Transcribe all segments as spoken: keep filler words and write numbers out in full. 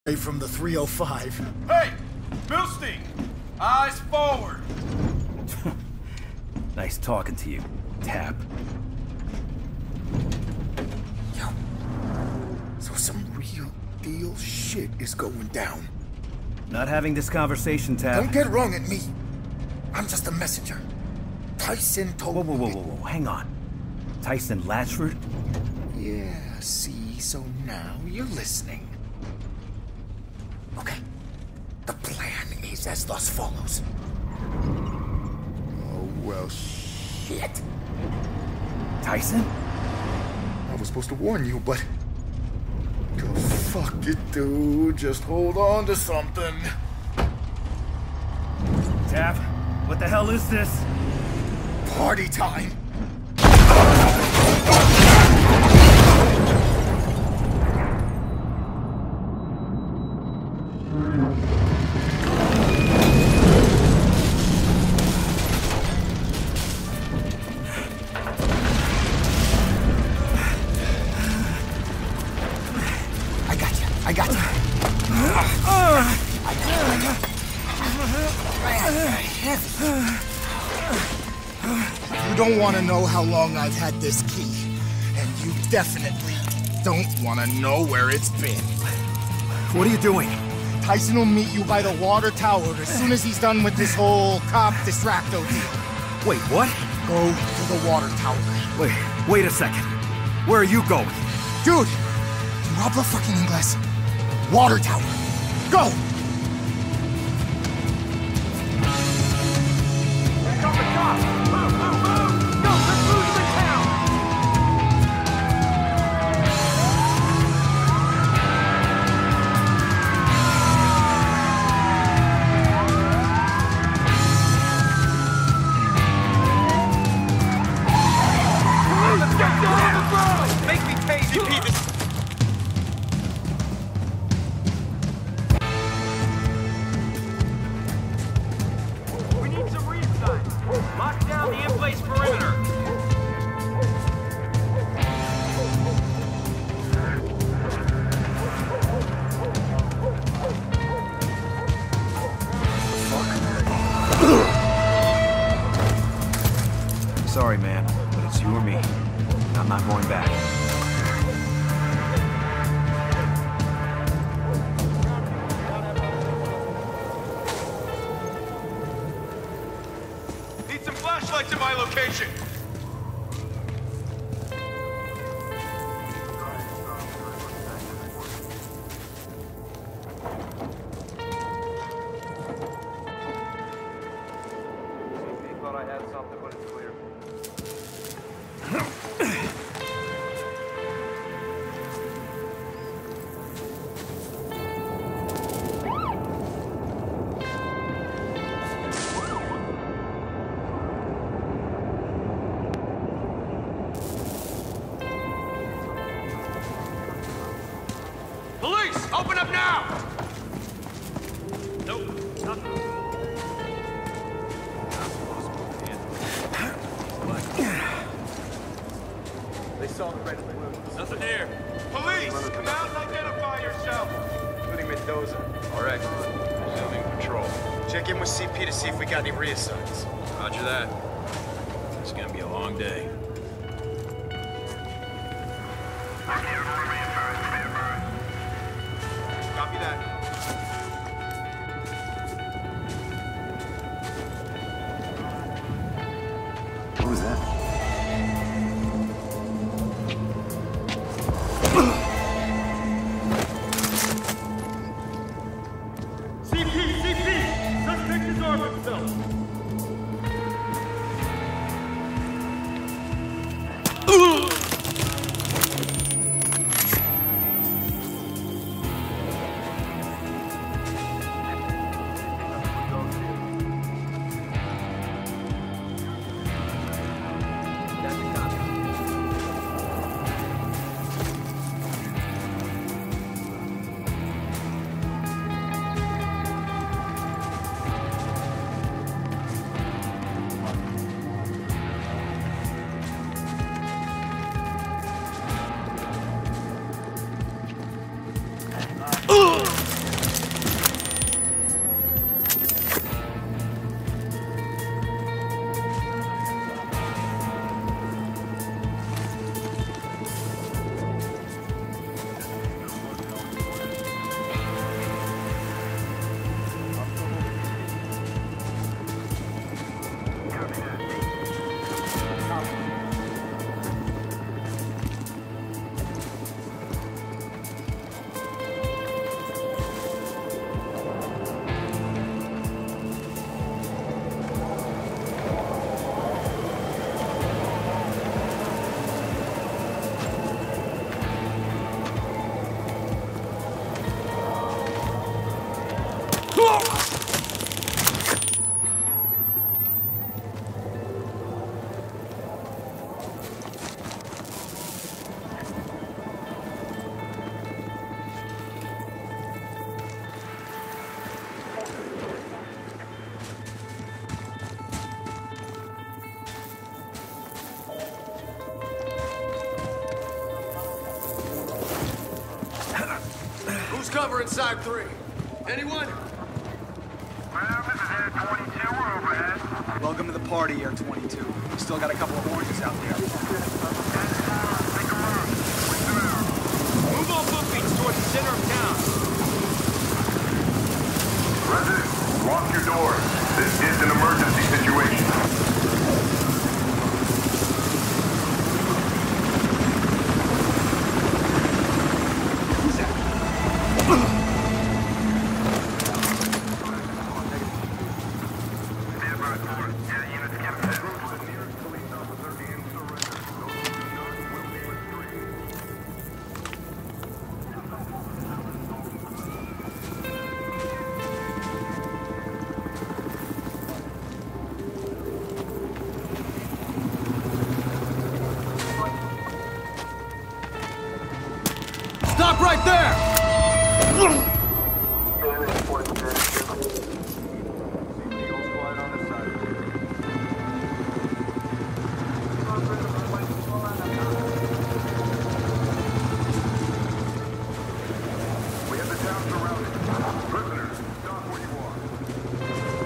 from the three oh five. Hey! Milstein! Eyes forward! Nice talking to you, Tap. Yo. So some real deal shit is going down. Not having this conversation, Tap. Don't get wrong at me. I'm just a messenger. Tyson told Whoa, whoa, whoa, me... whoa, whoa, hang on. Tyson Latchford? Yeah, see, so now you're listening. Okay. The plan is as thus follows. Oh, well, shit. Tyson? I was supposed to warn you, but... Oh, fuck it, dude. Just hold on to something. Tap, what the hell is this? Party time! I got you. I got you. I got you. You don't want to know how long I've had this key, and you definitely don't want to know where it's been. What are you doing? Tyson will meet you by the water tower as soon as he's done with this whole cop distracto deal. Wait, what? Go to the water tower. Wait, wait a second. Where are you going? Dude! You habla fucking English. Water tower. Go! Sorry, man, but it's you or me. I'm not going back. Need some flashlights in my location! Thought I had something, but it's clear. Police! Open up now! Nope, nothing. They saw the red balloon. Nothing here. Police! Come out and identify yourself! Including Mendoza. All right. Resuming patrol. Check in with C P to see if we got any reassigns. Roger that. It's gonna be a long day. Copy that. What was that? C P! C P! Suspect has armed himself! cover inside three. Anyone? Well, this is Air twenty-two. We're overhead. Welcome to the party, Air twenty-two. We still got a couple of oranges out there. Move all bookings towards the center of town. Residents, lock your doors. This is an emergency situation. Stop right there! We have the town surrounded. Prisoners, stop where you are.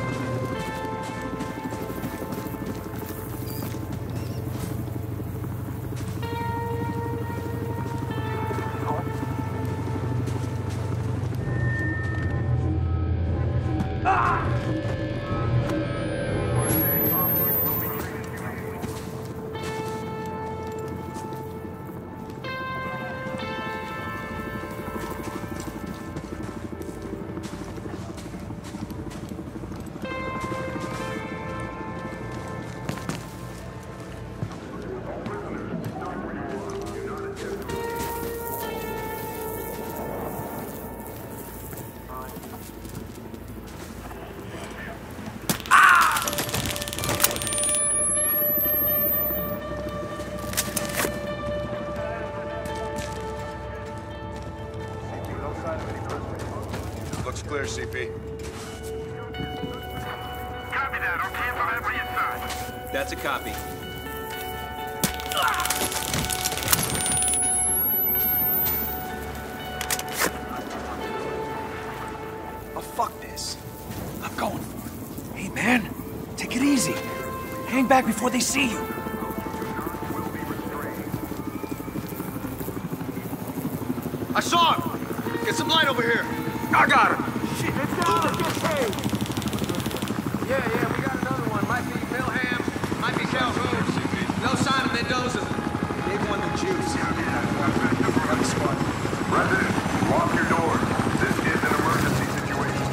Looks clear, C P. Copy that. I'll cancel every inside. That's a copy. Oh, fuck this. I'm going for it. Hey, man, take it easy. Hang back before they see you. I saw him! Get some light over here! I got him! Shit, let's go! Get paid! Yeah, yeah, we got another one. Might be Milham, might be Calhoun. No sign of Mendoza. Gave one the juice. Got the squad. Residents, lock your doors. This is an emergency situation.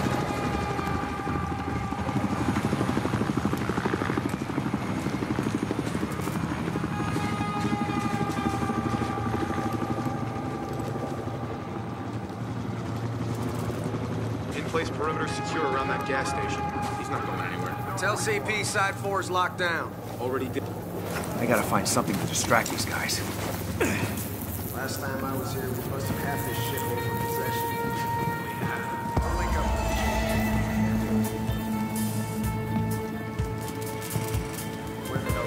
In-place perimeter secure around that gas station. He's not going anywhere. Tell C P side four is locked down. Already did. I gotta find something to distract these guys. Last time I was here, we busted half this shithole for possession. Where's it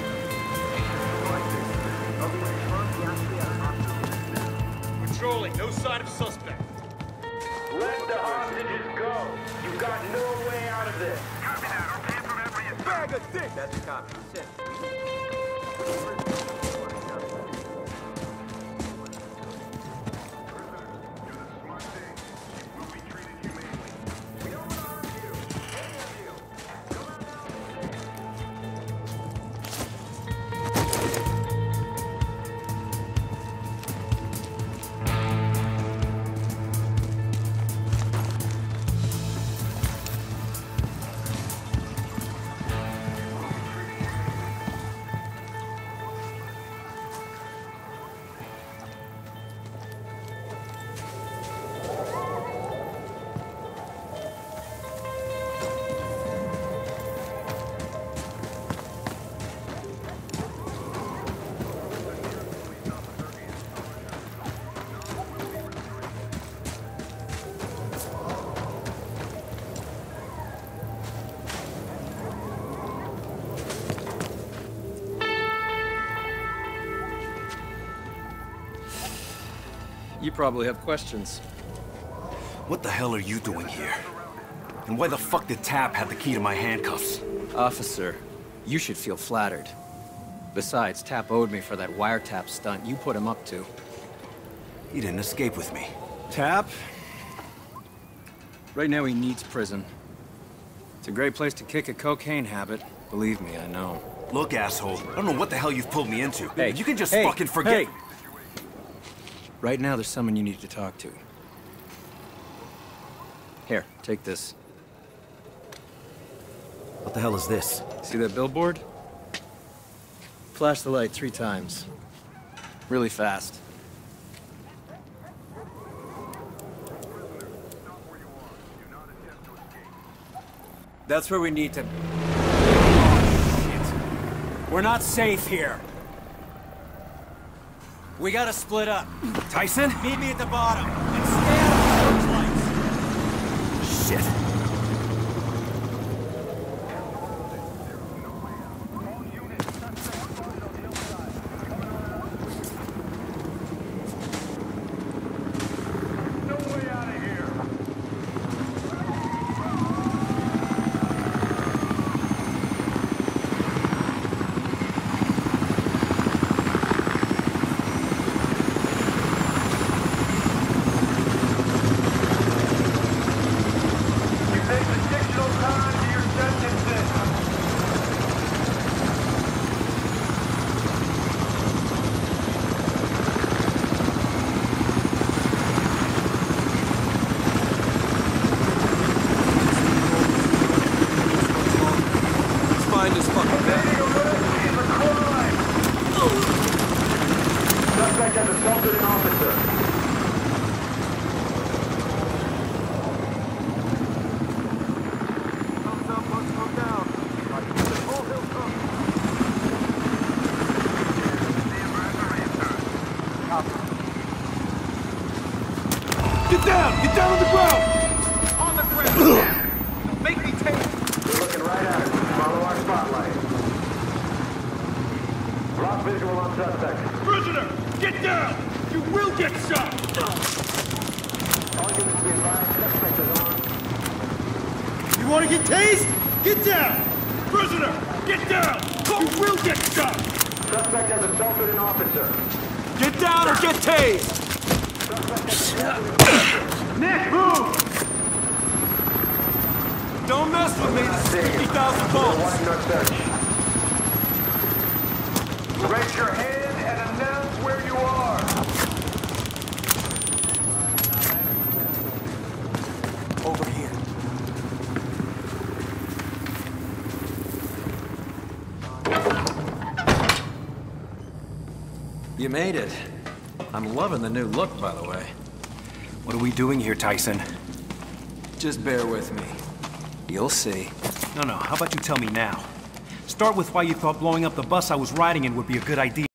open? Patrolling, no sign of suspect. Let the hostages go. You've got no way out of this. Copy that. I'll cancel every inside. Bag of dicks! That's a copy. Sit. You probably have questions. What the hell are you doing here? And why the fuck did Tap have the key to my handcuffs? Officer, you should feel flattered. Besides, Tap owed me for that wiretap stunt you put him up to. He didn't escape with me. Tap? Right now he needs prison. It's a great place to kick a cocaine habit. Believe me, I know. Look, asshole, I don't know what the hell you've pulled me into. Hey, you can just hey, fucking forget. Hey. Right now there's someone you need to talk to. Here, take this. What the hell is this? See that billboard? Flash the light three times. Really fast. That's where we need to... Oh, shit. We're not safe here. We gotta split up. Tyson? Meet me at the bottom, and stay out of the searchlights. Shit. Get down! Get down on the ground! On the ground! Make me take it! We're looking right at it. Follow our spotlight. Lock visual on suspect. Prisoner! Get down! You will get shot! All units be advised, suspect is on. You want to get tased? Get down! Prisoner! Get down! You will get shot! Suspect has assaulted an officer. Get down or get tased! Nick, move! Don't mess with me. This is fifty thousand volts. Widen our search. Raise your hand and announce where you are. Over here. You made it. I'm loving the new look, by the way. What are we doing here, Tyson? Just bear with me. You'll see. No, no, how about you tell me now? Start with why you thought blowing up the bus I was riding in would be a good idea.